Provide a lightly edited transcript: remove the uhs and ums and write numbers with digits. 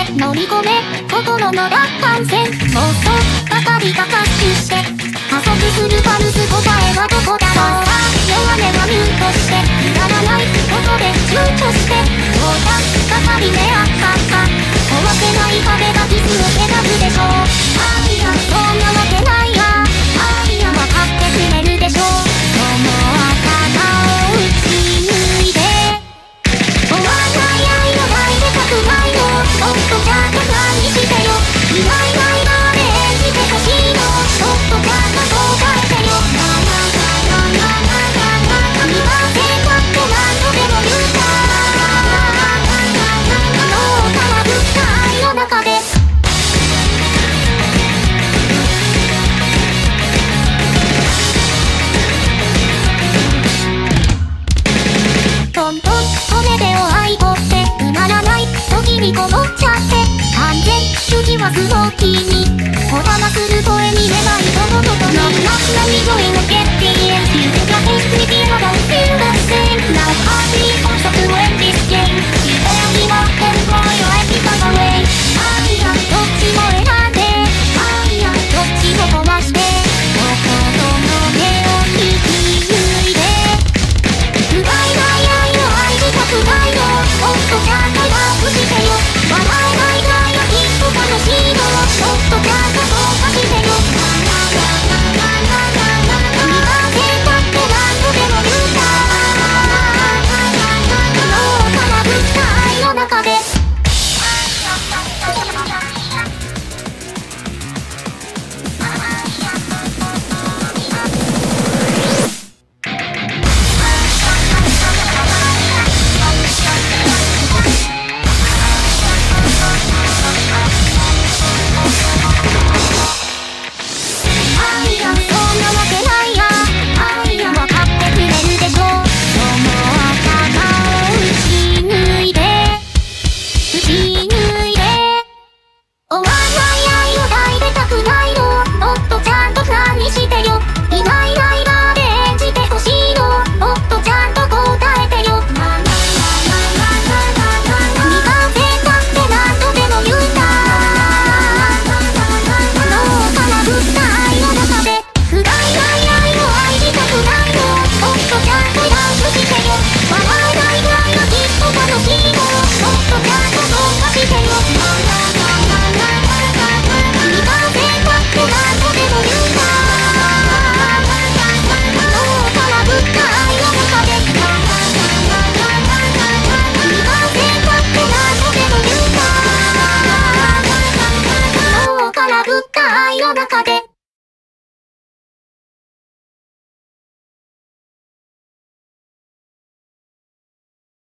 乗り込め心の奪還戦。もっと高びが合衆して加速するパルス、答えはどこだろう。弱音はミュートしてくだらないことで躊躇してそうだ高び目あったか壊せない壁が傷を手なくでしょう。あいやそんなわけないや、あいや分かってくれるでしょう。その頭を打ち抜いて終わらない愛のないでたくないのもっとちゃんと何してよ。いないいないまで演じてほしいのもっとちゃんと答えてよ。見ませんかって何度でも言うた脳からぶった愛の中でトントン骨でお愛こって埋まらない時にこもっちゃって完全主義はスモーキーにこだまする声に寝ないとのことになみ声のゲッティエンシーが天使にピアノが feel the same now happy also to end this game Stay in my head for your ethical way あいやどっちも選んであいやどっちも壊して心の手を引き抜いて不甲斐ない愛を愛したくないのもっとちゃんとラブしてよ。笑えないがいやきっと楽しいのもっとちゃんとそうさせてよ。見ませんかって何度でも言うた脳からぶった愛の中で愛の中で